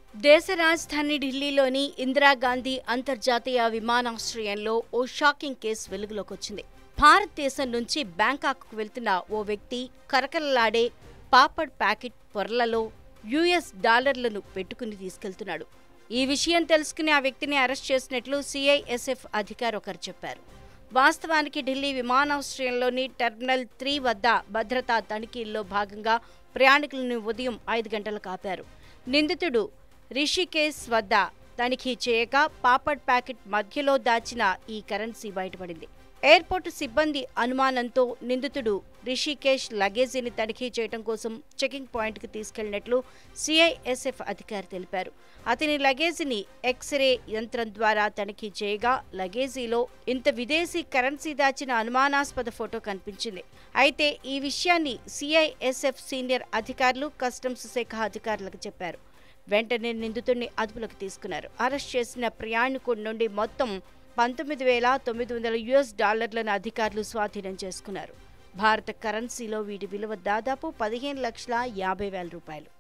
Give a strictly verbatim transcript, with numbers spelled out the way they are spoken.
దేశ రాజధాని ఢిల్లీలోని ఇందిరాగాంధీ అంతర్జాతీయ విమానాశ్రయంలో ఓ షాకింగ్ కేసు వెలుగులోకొచ్చింది. భారతదేశం నుంచి బ్యాంకాక్కు వెళ్తున్న ఓ వ్యక్తి కరకరలాడే పాపడ్ ప్యాకెట్ పొరలలో యూఎస్ డాలర్లను పెట్టుకుని తీసుకెళ్తున్నాడు. ఈ విషయం తెలుసుకుని ఆ వ్యక్తిని అరెస్ట్ చేసినట్లు సిఐఎస్ఎఫ్ అధికారి ఒకరు చెప్పారు. వాస్తవానికి ఢిల్లీ విమానాశ్రయంలోని టెర్మినల్ త్రీ వద్ద భద్రతా తనిఖీల్లో భాగంగా ప్రయాణికులను ఉదయం ఐదు గంటలకు ఆపారు. నిందితుడు రిషికేశ్ వద్ద తనిఖీ చేయగా పాపడ్ ప్యాకెట్ మధ్యలో దాచిన ఈ కరెన్సీ బయటపడింది. ఎయిర్పోర్టు సిబ్బంది అనుమానంతో నిందితుడు రిషికేశ్ లగేజీని తనిఖీ చేయడం కోసం చెకింగ్ పాయింట్కి తీసుకెళ్లినట్లు సిఐఎస్ఎఫ్ అధికారి తెలిపారు. అతని లగేజీని ఎక్స్రే యంత్రం ద్వారా తనిఖీ చేయగా లగేజీలో ఇంత విదేశీ కరెన్సీ దాచిన అనుమానాస్పద ఫోటో కనిపించింది. అయితే ఈ విషయాన్ని సిఐఎస్ఎఫ్ సీనియర్ అధికారులు కస్టమ్స్ శాఖ అధికారులకు చెప్పారు. వెంటనే నిందితుడిని అదుపులోకి తీసుకున్నారు. అరెస్ట్ చేసిన ప్రయాణికుడి నుండి మొత్తం పంతొమ్మిది వేల తొమ్మిది వందల యుఎస్ డాలర్లను అధికారులు స్వాధీనం చేసుకున్నారు. భారత కరెన్సీలో వీటి విలువ దాదాపు పదిహేను లక్షల యాభై వేల రూపాయలు.